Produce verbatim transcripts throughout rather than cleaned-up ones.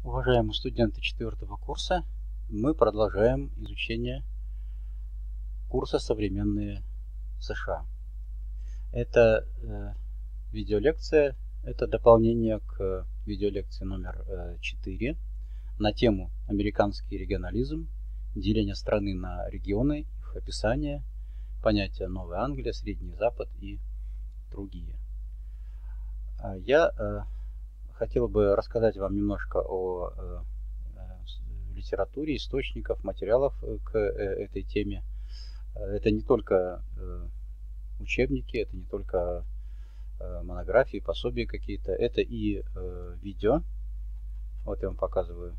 Уважаемые студенты четвертого курса, мы продолжаем изучение курса «Современные США». Это э, видеолекция, это дополнение к видеолекции номер э, четыре на тему «Американский регионализм. Деление страны на регионы, их описание, понятия Новая Англия, Средний Запад и другие». Я э, хотел бы рассказать вам немножко о э, литературе, источников, материалов к э, этой теме. Это не только э, учебники, это не только э, монографии, пособия какие-то, это и э, видео. Вот я вам показываю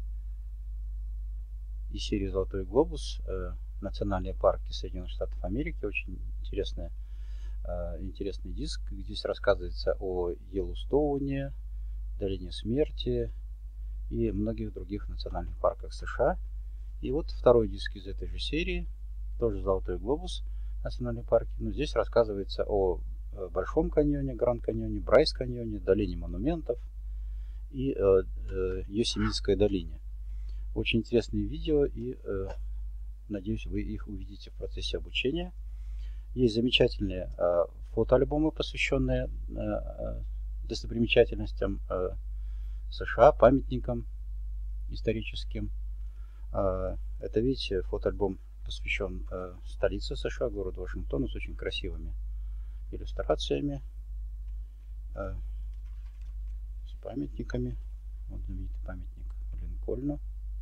из серии «Золотой глобус», э, национальные парки Соединенных Штатов Америки. Очень интересная, э, интересный диск. Здесь рассказывается о Йеллоустоуне, Долине Смерти и многих других национальных парках США. И вот второй диск из этой же серии, тоже «Золотой глобус», национальные парки. Но здесь рассказывается о Большом каньоне, Гранд каньоне, Брайс каньоне, Долине монументов и э, э, Йосемитской долине. Очень интересные видео, и э, надеюсь, вы их увидите в процессе обучения. Есть замечательные э, фотоальбомы, посвященные э, достопримечательностям э, США, памятникам историческим. Э, это, видите, фотоальбом посвящен э, столице США, городу Вашингтону, с очень красивыми иллюстрациями, э, с памятниками. Вот знаменитый памятник Линкольну.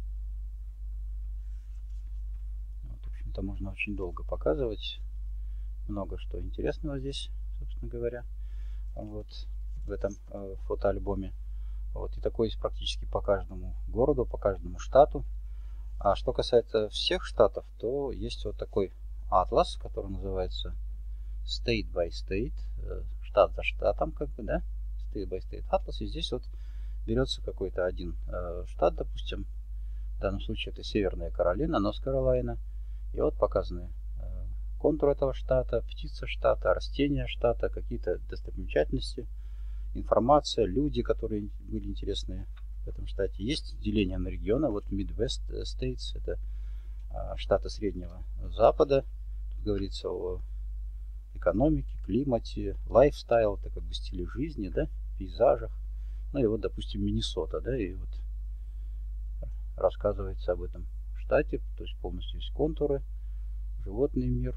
Вот, в общем-то, можно очень долго показывать. Много что интересного здесь, собственно говоря, вот в этом э, фотоальбоме. Вот, и такой есть практически по каждому городу, по каждому штату. А что касается всех штатов, то есть вот такой атлас, который называется State by State, штат за штатом, как бы, да, State by State атлас. И здесь вот берется какой-то один э, штат, допустим, в данном случае это Северная Каролина, Норт-Каролайна, и вот показаны э, контур этого штата, птица штата, растения штата, какие-то достопримечательности, информация, люди, которые были интересные в этом штате. Есть деление на регионы. Вот Midwest States, это а, штаты Среднего Запада. Тут говорится о экономике, климате, лайфстайл, это как бы стиле жизни, да, пейзажах. Ну и вот, допустим, Миннесота, да, и вот рассказывается об этом штате, то есть полностью есть контуры, животный мир,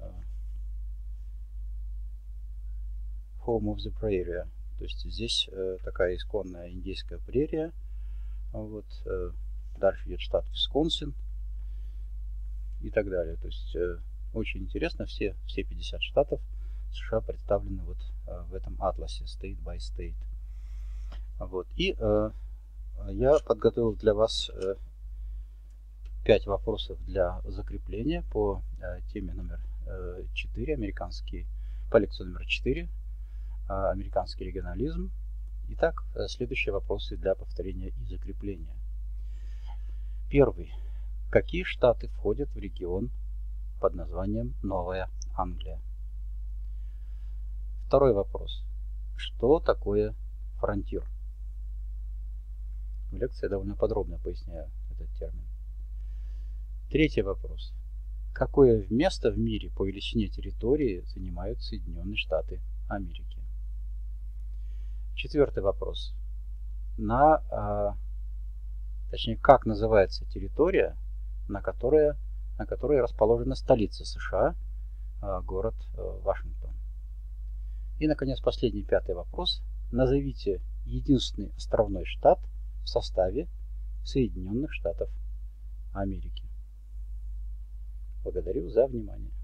Home of the Prairie. То есть здесь э, такая исконная индейская прерия. Вот, э, дальше идет штат Висконсин и так далее. То есть э, очень интересно, все, все пятьдесят штатов США представлены вот э, в этом атласе State by State. Вот. И э, я подготовил для вас э, пять вопросов для закрепления по э, теме номер э, четыре, американский, по лекции номер четыре. Американский регионализм. Итак, следующие вопросы для повторения и закрепления. Первый. Какие штаты входят в регион под названием Новая Англия? Второй вопрос. Что такое фронтир? В лекции я довольно подробно поясняю этот термин. Третий вопрос. Какое место в мире по величине территории занимают Соединенные Штаты Америки? Четвертый вопрос. На, а, точнее, как называется территория, на которой, на которой расположена столица США, а, город а, Вашингтон? И, наконец, последний, пятый вопрос. Назовите единственный островной штат в составе Соединенных Штатов Америки. Благодарю за внимание.